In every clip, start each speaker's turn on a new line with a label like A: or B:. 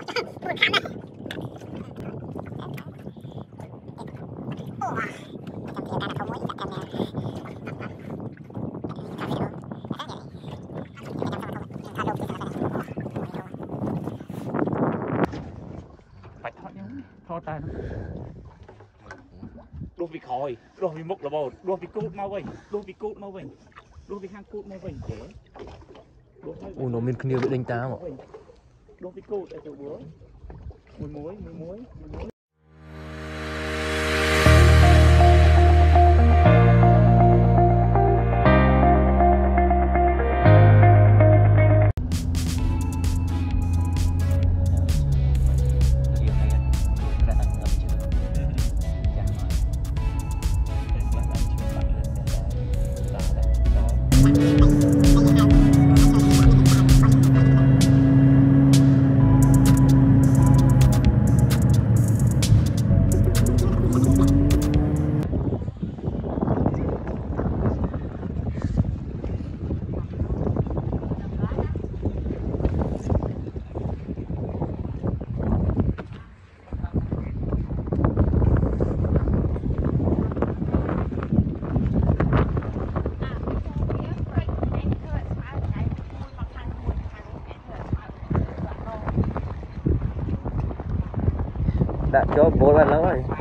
A: phải thoát nhau thoát tay nó đua bị khói đua bị mốc là bò đua bị cút mau vậy đua bị cút mau vậy đua bị hang cút mau vậy dễ
B: ủa nó mình không nhiều bị đánh ta mà
A: đua bị cút ở chỗ búa mùi muối
B: đã cho bố bạn lắm rồi.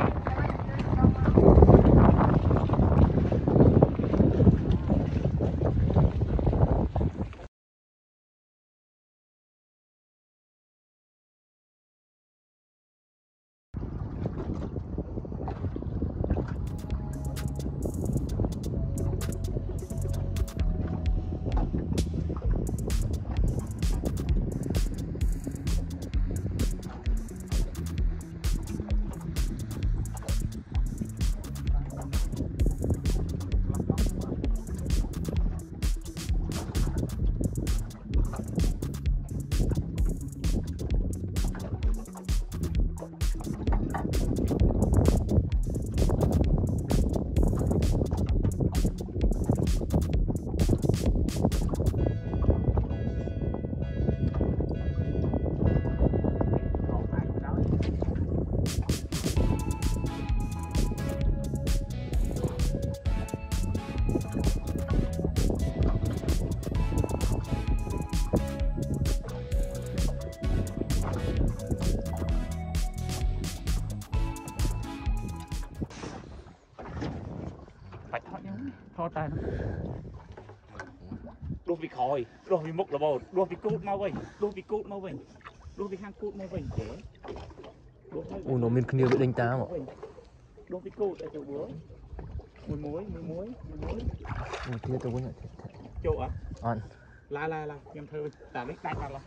A: phải thoát nhau thoát tay nó đua bị khói đua bị mốc là bò đua bị cút mau vậy đua bị cút mau vậy đua bị hang cút mau vậy dễ
B: ủa nó mình không nhiều bị đánh ta mà
A: đua bị cút ở chỗ búa mùi muối
B: ủa thế tôi có nhận
A: chỗ à
B: ăn
A: la em thơ tả đích đánh vào là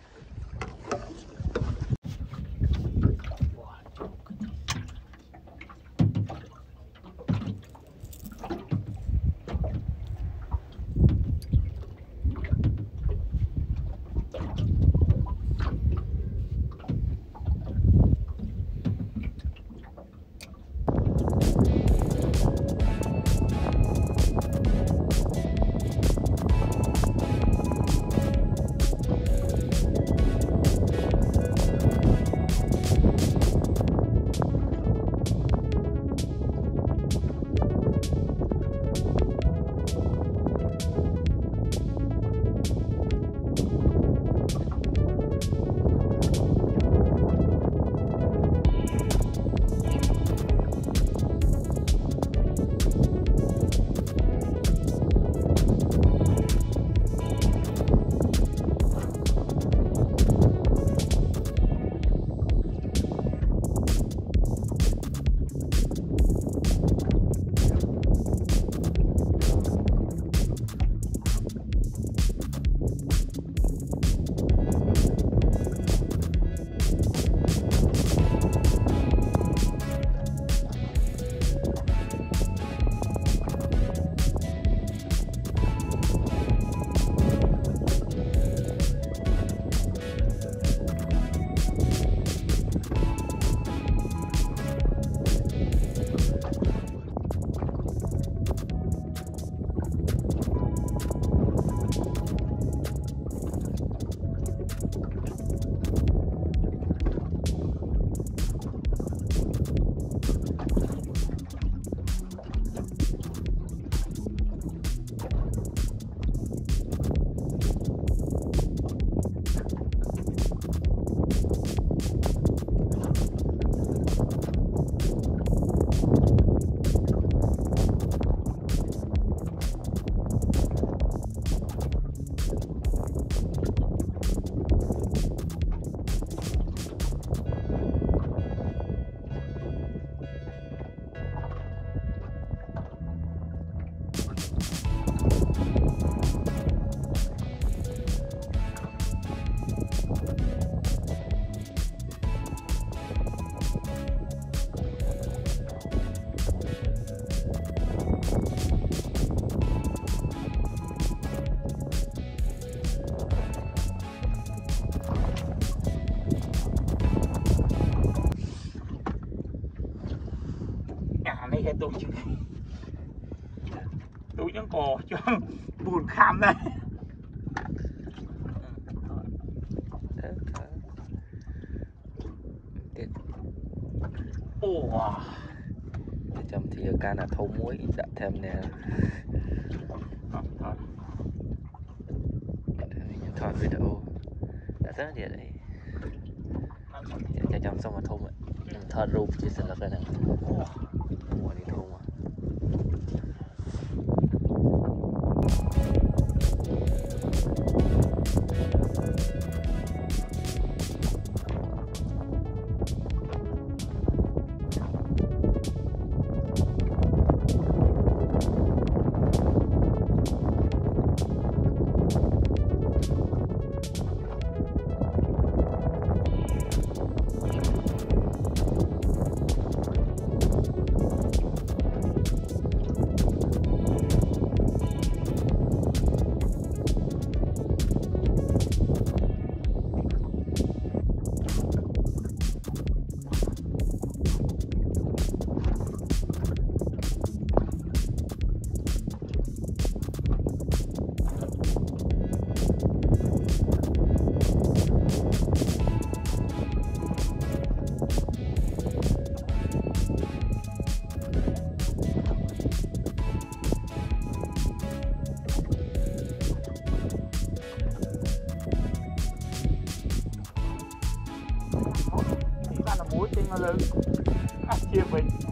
A: tôi vẫn cò cho buồn khăm đây ồ
B: trong thì ca là thâu muối dạ thêm nè thọt video đã rất là đấy cho chăm xong mà thâu thọt rụp chỉ sẽ là cái này mùa đi thâu mà
A: muối trên nó lớn chia mình